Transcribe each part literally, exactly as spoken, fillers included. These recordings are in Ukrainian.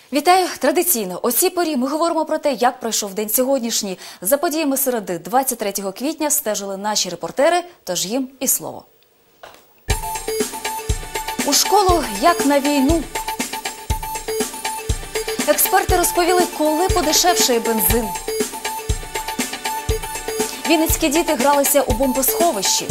Вітаю! Традиційно о цій порі ми говоримо про те, як пройшов день сьогоднішній. За подіями середи двадцять третього квітня стежили наші репортери, тож їм і слово. У школу, як на війну. Експерти розповіли, коли подешевшає бензин. Вінницькі діти гралися у бомбосховищі.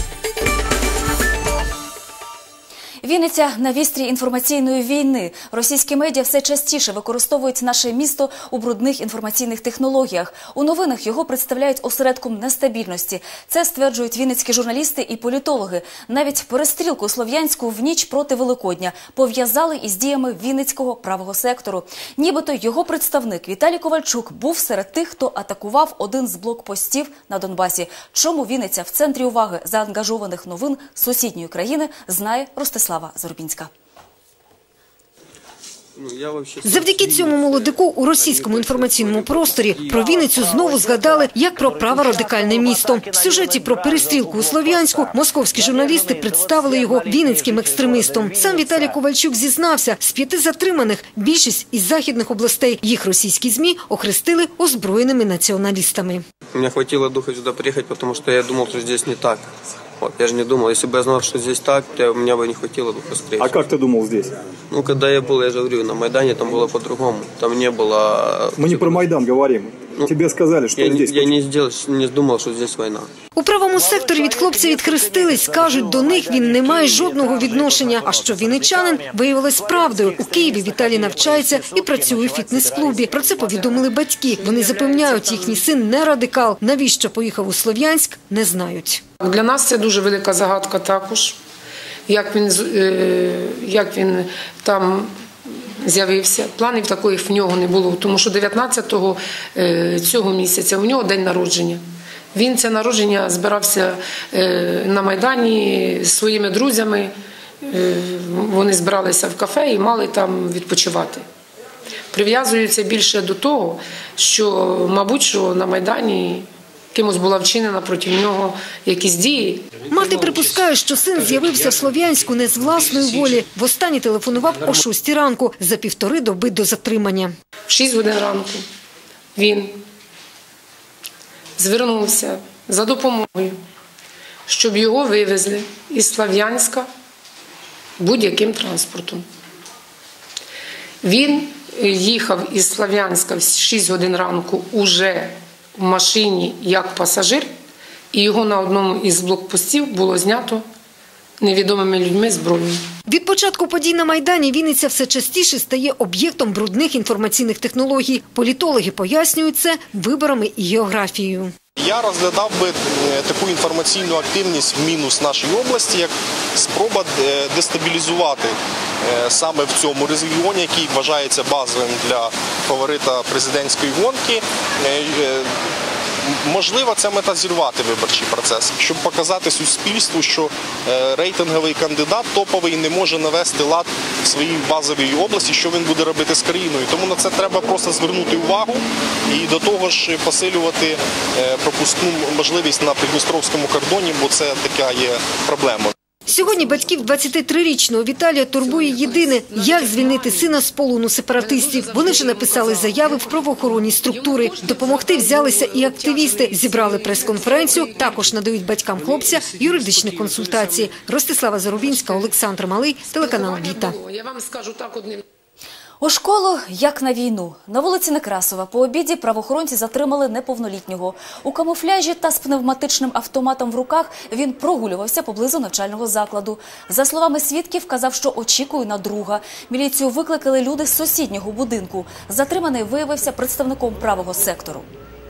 Вінниця на вістрі інформаційної війни. Російські медіа все частіше використовують наше місто у брудних інформаційних технологіях. У новинах його представляють осередком нестабільності. Це стверджують вінницькі журналісти і політологи. Навіть перестрілку у Слов'янську в ніч проти Великодня пов'язали із діями Вінницького правого сектору. Нібито його представник Віталій Ковальчук був серед тих, хто атакував один з блокпостів на Донбасі. Чому Вінниця в центрі уваги заангажованих новин сусідньої країни, знає Ростислава Зарубінська. Завдяки цьому молодику у російському інформаційному просторі про Вінницю знову згадали як про праворадикальне місто. В сюжеті про перестрілку у Слов'янську московські журналісти представили його вінницьким екстремистом. Сам Віталій Ковальчук зізнався, з п'яти затриманих більшість із західних областей. Їх російські ЗМІ охрестили озброєними націоналістами. Мені хватило духу сюди приїхати, тому що я думав, що тут не так. Вот, я же не думал, если бы я знал, что здесь так, то меня бы не хватило духа встречи. А как ты думал здесь? Ну, когда я был, я же говорю, на Майдане там было по-другому. Там не было... Мы не про Майдан говорим. Ну, тебе сказали, что я здесь... Я не, сделал, не думал, что здесь война. У правому секторі від хлопця відхрестились. Кажуть, до них він не має жодного відношення. А що вінничанин, виявилось правдою. У Києві Віталій навчається і працює у фітнес-клубі. Про це повідомили батьки. Вони запевняють, їхній син не радикал. Навіщо поїхав у Слов'янськ, не знають. Для нас це дуже велика загадка також, як він, як він там з'явився. Планів таких в нього не було, тому що дев'ятнадцятого цього місяця у нього день народження. Він це народження збирався на Майдані зі своїми друзями, вони збиралися в кафе і мали там відпочивати. Прив'язуються більше до того, що, мабуть, що на Майдані кимось була вчинена проти нього якісь дії. Мати припускає, що син з'явився в Слов'янську не з власної волі. Востаннє телефонував о шостій ранку, за півтори доби до затримання. В шість годин ранку він звернувся за допомогою, щоб його вивезли із Слов'янська будь-яким транспортом. Він їхав із Слов'янська в шість годин ранку уже в машині як пасажир, і його на одному із блокпостів було знято невідомими людьми зброєю. Від початку подій на Майдані Вінниця все частіше стає об'єктом брудних інформаційних технологій. Політологи пояснюють це виборами і географією. Я розглядав би таку інформаційну активність в мінус нашій області, як спроба дестабілізувати саме в цьому регіоні, який вважається базовим для фаворита президентської гонки. Можливо, це мета зірвати виборчий процес, щоб показати суспільству, що рейтинговий кандидат топовий не може навести лад в своїй базовій області, що він буде робити з країною. Тому на це треба просто звернути увагу і до того ж посилювати пропускну можливість на придністровському кордоні, бо це така є проблема. Сьогодні батьків двадцятитрирічного Віталія турбує єдине – як звільнити сина з полону сепаратистів. Вони вже написали заяви в правоохоронні структури. Допомогти взялися і активісти. Зібрали прес-конференцію, також надають батькам хлопця юридичні консультації. Ростислава Зарубінська, Олександр Малий, телеканал Віта. Я вам скажу так одним. У школу, як на війну. На вулиці Некрасова по обіді правоохоронці затримали неповнолітнього. У камуфляжі та з пневматичним автоматом в руках він прогулювався поблизу навчального закладу. За словами свідків, казав, що очікує на друга. Міліцію викликали люди з сусіднього будинку. Затриманий виявився представником правого сектору.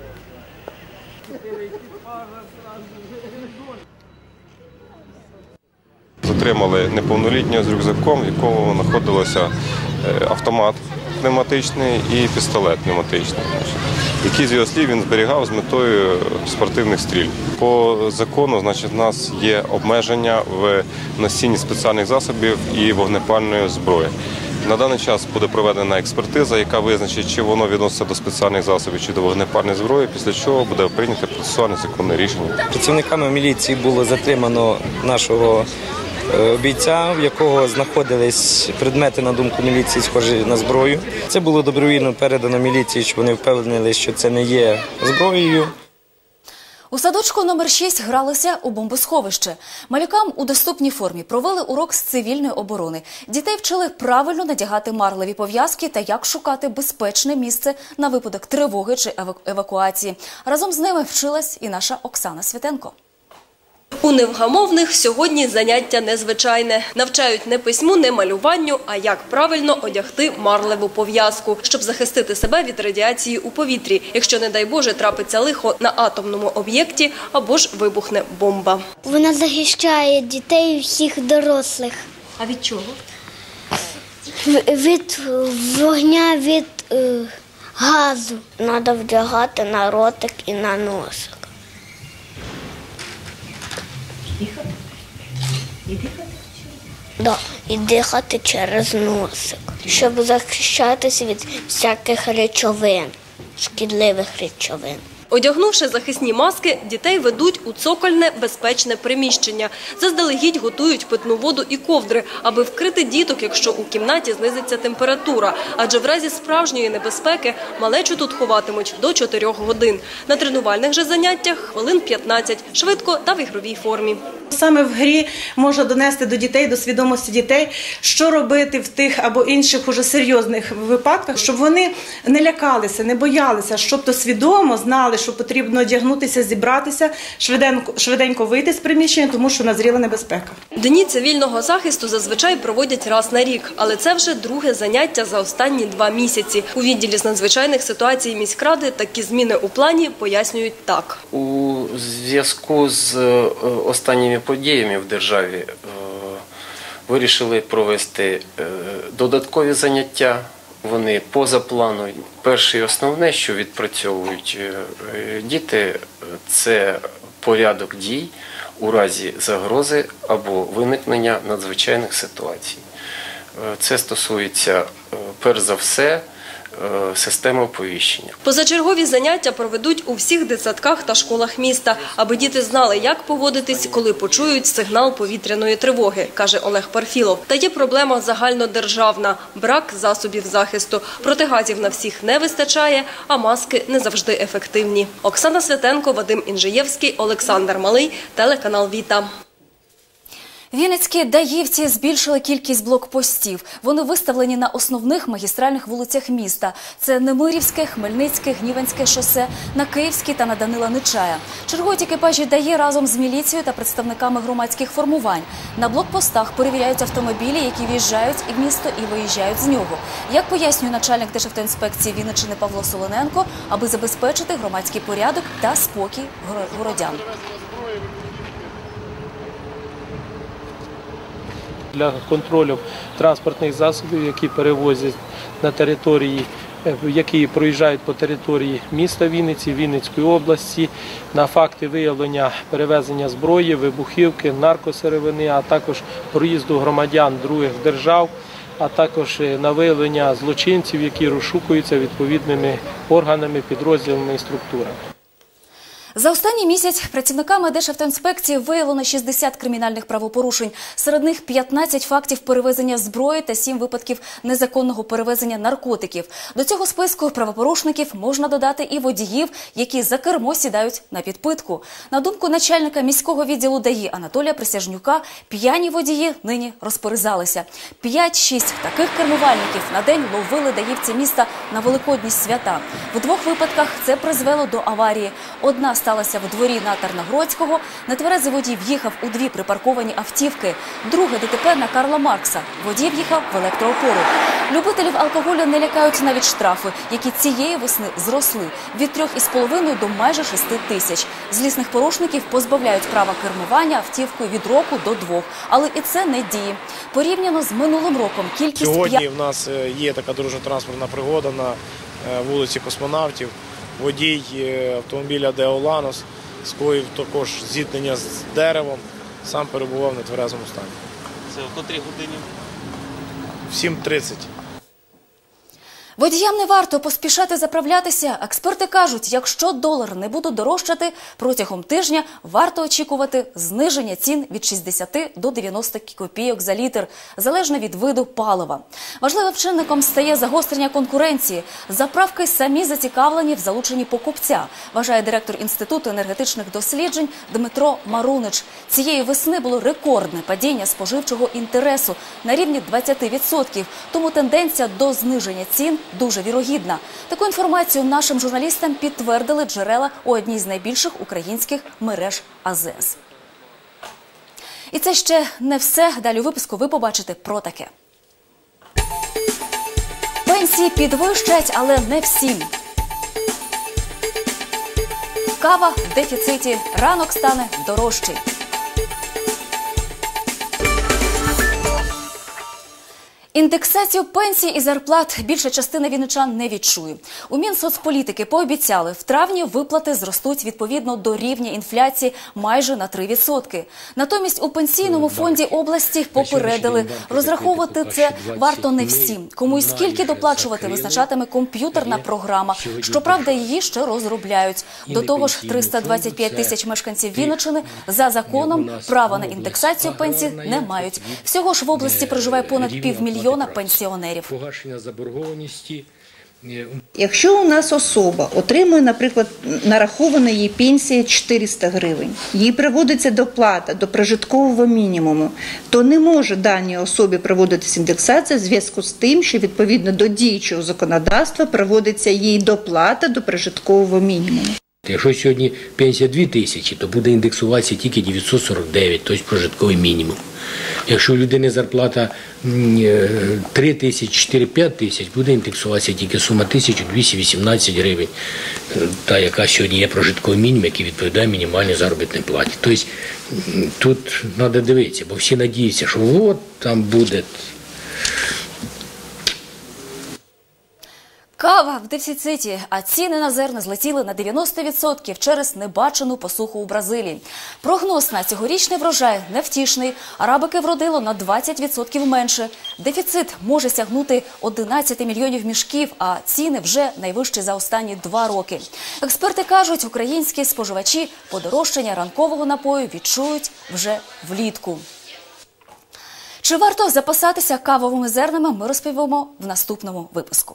Затримали неповнолітнього з рюкзаком, в якому знаходилося автомат пневматичний і пістолет пневматичний, який, з його слів, він зберігав з метою спортивних стрільб. По закону, значить, у нас є обмеження в носінні спеціальних засобів і вогнепальної зброї. На даний час буде проведена експертиза, яка визначить, чи воно відноситься до спеціальних засобів, чи до вогнепальної зброї, після чого буде прийнято процесуальне законне рішення. Працівниками міліції було затримано нашого бійця, в якого знаходились предмети, на думку міліції, схожі на зброю. Це було добровільно передано міліції, щоб вони впевнили, що це не є зброєю. У садочку номер шість гралися у бомбосховище. Малюкам у доступній формі провели урок з цивільної оборони. Дітей вчили правильно надягати марлеві пов'язки та як шукати безпечне місце на випадок тривоги чи евакуації. Разом з ними вчилась і наша Оксана Світенко. У невгамовних сьогодні заняття незвичайне. Навчають не письму, не малюванню, а як правильно одягти марлеву пов'язку, щоб захистити себе від радіації у повітрі, якщо, не дай Боже, трапиться лихо на атомному об'єкті або ж вибухне бомба. Вона захищає дітей і всіх дорослих. А від чого? Від вогня, від е, газу. Треба вдягати на ротик і на носик. Дихати? І дихати? Да, і дихати через носик, щоб захищатися від всяких речовин, шкідливих речовин. Одягнувши захисні маски, дітей ведуть у цокольне безпечне приміщення. Заздалегідь готують питну воду і ковдри, аби вкрити діток, якщо у кімнаті знизиться температура. Адже в разі справжньої небезпеки малечу тут ховатимуть до чотирьох годин. На тренувальних же заняттях хвилин п'ятнадцять, швидко та в ігровій формі. Саме в грі можна донести до дітей, до свідомості дітей, що робити в тих або інших уже серйозних випадках, щоб вони не лякалися, не боялися, щоб то свідомо знали, що потрібно одягнутися, зібратися, швиденько, швиденько вийти з приміщення, тому що назріла небезпека. Дні цивільного захисту зазвичай проводять раз на рік, але це вже друге заняття за останні два місяці. У відділі з надзвичайних ситуацій міськради такі зміни у плані пояснюють так. У зв'язку з останніми подіями в державі вирішили провести додаткові заняття. Вони поза планом. Перше і основне, що відпрацьовують діти, це порядок дій у разі загрози або виникнення надзвичайних ситуацій. Це стосується, перш за все, системи оповіщення. Позачергові заняття проведуть у всіх дитсадках та школах міста, аби діти знали, як поводитись, коли почують сигнал повітряної тривоги, каже Олег Парфілов. Та є проблема загальнодержавна – брак засобів захисту. Протигазів на всіх не вистачає, а маски не завжди ефективні. Оксана Світенко, Вадим Інжиєвський, Олександр Малий, телеканал «Віта». Вінницькі даївці збільшили кількість блокпостів. Вони виставлені на основних магістральних вулицях міста. Це Немирівське, Хмельницьке, Гніванське шосе, на Київській та на Данила Нечая. Чергують екіпажі ДАІ разом з міліцією та представниками громадських формувань. На блокпостах перевіряють автомобілі, які в'їжджають і в місто, і виїжджають з нього. Як пояснює начальник Державтоінспекції Вінниччини Павло Солоненко, аби забезпечити громадський порядок та спокій городян. Для контролю транспортних засобів, які перевозять на території, які проїжджають по території міста Вінниці, Вінницької області, на факти виявлення перевезення зброї, вибухівки, наркосировини, а також проїзду громадян других держав, а також на виявлення злочинців, які розшукуються відповідними органами, підрозділами і структурами. За останній місяць працівниками Державтоінспекції виявлено шістдесят кримінальних правопорушень. Серед них п'ятнадцять фактів перевезення зброї та сім випадків незаконного перевезення наркотиків. До цього списку правопорушників можна додати і водіїв, які за кермо сідають на підпитку. На думку начальника міського відділу ДАІ Анатолія Присяжнюка, п'яні водії нині розперезалися. П'ять-шість таких кермувальників на день ловили даївці міста на великодні свята. В двох випадках це призвело до аварії. Одна сталася в дворі на Тарногородського. Нетверезий водій в'їхав у дві припарковані автівки. Друге ДТП на Карла Маркса. Водій в'їхав в електроопору. Любителів алкоголю не лякають навіть штрафи, які цієї весни зросли від трьох із половиною до майже шести тисяч. Злісних порушників позбавляють права кермування автівкою від року до двох. Але і це не діє. Порівняно з минулим роком кількість... Сьогодні в нас є така дорожньо-транспортна пригода на вулиці Космонавтів. Водій автомобіля Део Ланос скоїв також зіткнення з деревом, сам перебував в нетверезому стані. Це о котрій годині? В сім тридцять. Водіям не варто поспішати заправлятися. Експерти кажуть, якщо долар не буде дорожчати, протягом тижня варто очікувати зниження цін від шістдесяти до дев'яноста копійок за літр, залежно від виду палива. Важливим чинником стає загострення конкуренції. Заправки самі зацікавлені в залученні покупця, вважає директор Інституту енергетичних досліджень Дмитро Марунич. Цієї весни було рекордне падіння споживчого інтересу на рівні двадцяти відсотків, тому тенденція до зниження цін дуже вірогідна. Таку інформацію нашим журналістам підтвердили джерела у одній з найбільших українських мереж АЗС. І це ще не все. Далі у випуску ви побачите про таке. Пенсії підвищать, але не всім. Кава в дефіциті. Ранок стане дорожчий. Індексацію пенсій і зарплат більша частина вінничан не відчує. У Мінсоцполітики пообіцяли, в травні виплати зростуть відповідно до рівня інфляції майже на три відсотки. Натомість у пенсійному фонді області попередили, розраховувати це варто не всім. Кому і скільки доплачувати визначатиме комп'ютерна програма. Щоправда, її ще розробляють. До того ж, триста двадцять п'ять тисяч мешканців Вінниччини за законом права на індексацію пенсій не мають. Всього ж в області проживає понад півмільйона пенсіонерів. Якщо у нас особа отримує, наприклад, нарахована їй пенсія чотириста гривень, їй проводиться доплата до прожиткового мінімуму, то не може даній особі проводитися індексація в зв'язку з тим, що відповідно до діючого законодавства проводиться їй доплата до прожиткового мінімуму. Якщо сьогодні пенсія дві тисячі, то буде індексуватися тільки дев'ятсот сорок дев'ять, тобто прожитковий мінімум. Якщо у людини зарплата три тисячі, чотири-п'ять тисяч, буде індексуватися тільки сума тисяча двісті вісімнадцять гривень, та яка сьогодні є прожитковий мінімум, який відповідає мінімальній заробітній платі. Тобто тут треба дивитися, бо всі надіються, що от там буде. Кава в дефіциті, а ціни на зерно злетіли на дев'яносто відсотків через небачену посуху у Бразилії. Прогноз на цьогорічний врожай невтішний. Арабики вродило на двадцять відсотків менше. Дефіцит може сягнути одинадцять мільйонів мішків, а ціни вже найвищі за останні два роки. Експерти кажуть, українські споживачі подорожчання ранкового напою відчують вже влітку. Чи варто запасатися кавовими зернами, ми розповімо в наступному випуску.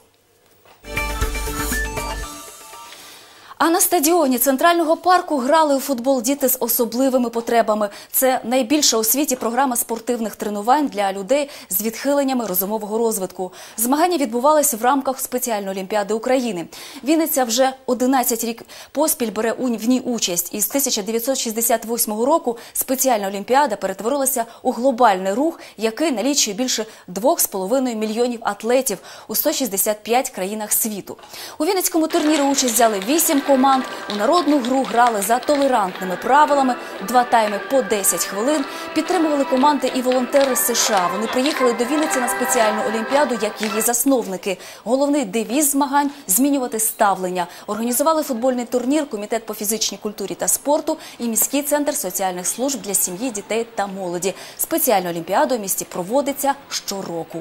А на стадіоні Центрального парку грали у футбол діти з особливими потребами. Це найбільша у світі програма спортивних тренувань для людей з відхиленнями розумового розвитку. Змагання відбувалися в рамках спеціальної олімпіади України. Вінниця вже одинадцять років поспіль бере в ній участь. Із тисяча дев'ятсот шістдесят восьмого року спеціальна олімпіада перетворилася у глобальний рух, який налічує більше двох з половиною мільйонів атлетів у сто шістдесят п'ять країнах світу. У Вінницькому турнірі участь взяли вісім команд. У народну гру грали за толерантними правилами, два тайми по десять хвилин. Підтримували команди і волонтери з США. Вони приїхали до Вінниці на спеціальну олімпіаду, як її засновники. Головний девіз змагань – змінювати ставлення. Організували футбольний турнір Комітет по фізичній культурі та спорту і міський центр соціальних служб для сім'ї, дітей та молоді. Спеціальна олімпіада у місті проводиться щороку.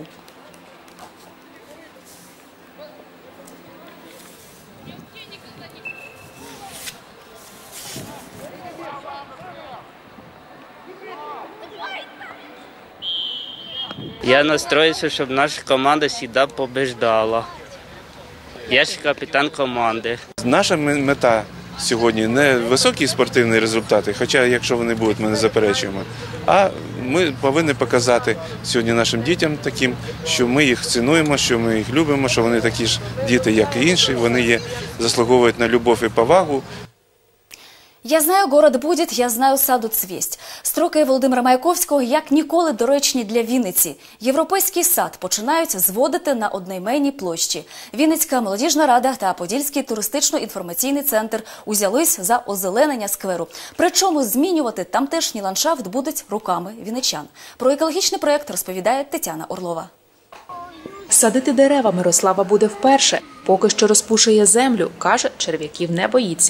Я настроюся, щоб наша команда завжди побеждала. Я ж капітан команди. Наша мета сьогодні не високі спортивні результати, хоча якщо вони будуть, ми не заперечуємо, а ми повинні показати сьогодні нашим дітям таким, що ми їх цінуємо, що ми їх любимо, що вони такі ж діти, як і інші, вони є, заслуговують на любов і повагу. «Я знаю, город будет, я знаю, саду цвість». Строки Володимира Маяковського як ніколи доречні для Вінниці. Європейський сад починають зводити на одноіменній площі. Вінницька молодіжна рада та Подільський туристично-інформаційний центр узялись за озеленення скверу. Причому змінювати тамтешній ландшафт будуть руками вінничан. Про екологічний проєкт розповідає Тетяна Орлова. Садити дерева Мирослава буде вперше. Поки що розпушує землю, каже, черв'яків не боїться.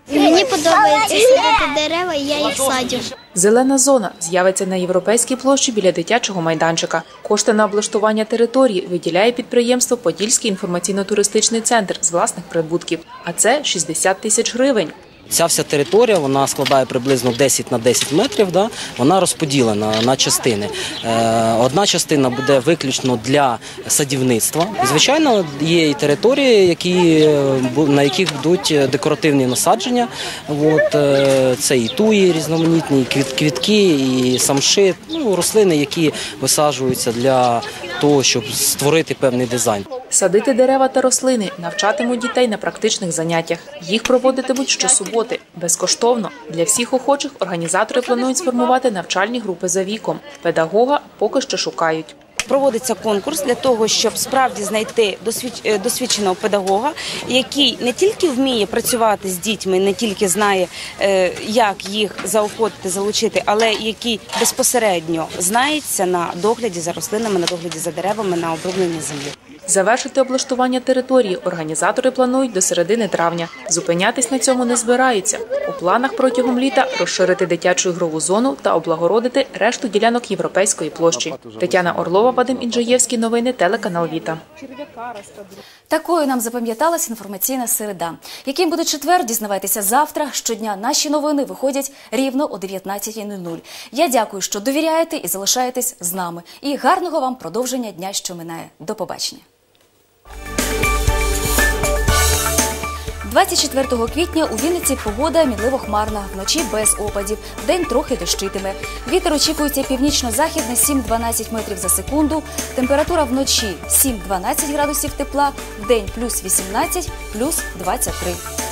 Мені подобається садити дерева, і я їх садю. Зелена зона з'явиться на Європейській площі біля дитячого майданчика. Кошти на облаштування території виділяє підприємство «Подільський інформаційно-туристичний центр» з власних прибутків. А це шістдесят тисяч гривень. Ця вся територія, вона складає приблизно десять на десять метрів, да? Вона розподілена на частини. Е, одна частина буде виключно для садівництва. І, звичайно, є і території, які, на яких будуть декоративні насадження. От, е, це і туї різноманітні, і квіт, квітки, і самшит, ну, рослини, які висаджуються для того, щоб створити певний дизайн. Садити дерева та рослини навчатимуть дітей на практичних заняттях. Їх проводитимуть щосуботи, безкоштовно. Для всіх охочих організатори планують сформувати навчальні групи за віком. Педагога поки що шукають. Проводиться конкурс для того, щоб справді знайти досвідченого педагога, який не тільки вміє працювати з дітьми, не тільки знає, як їх заохотити, залучити, але який безпосередньо знається на догляді за рослинами, на догляді за деревами, на обробленні землі. Завершити облаштування території організатори планують до середини травня. Зупинятись на цьому не збираються. У планах протягом літа розширити дитячу ігрову зону та облагородити решту ділянок Європейської площі. Тетяна Орлова, Вадим Інджаєвський. Новини, телеканал «Віта». Такою нам запам'яталась інформаційна середа. Яким буде четвер, дізнавайтеся завтра. Щодня наші новини виходять рівно о дев'ятнадцятій нуль нуль. Я дякую, що довіряєте і залишаєтесь з нами. І гарного вам продовження дня, що минає. До побачення. двадцять четвертого квітня у Вінниці погода мінливо-хмарна, вночі без опадів, вдень трохи дощитиме. Вітер очікується північно-західний сім-дванадцять метрів за секунду, температура вночі сім-дванадцять градусів тепла, вдень плюс вісімнадцять, плюс двадцять три.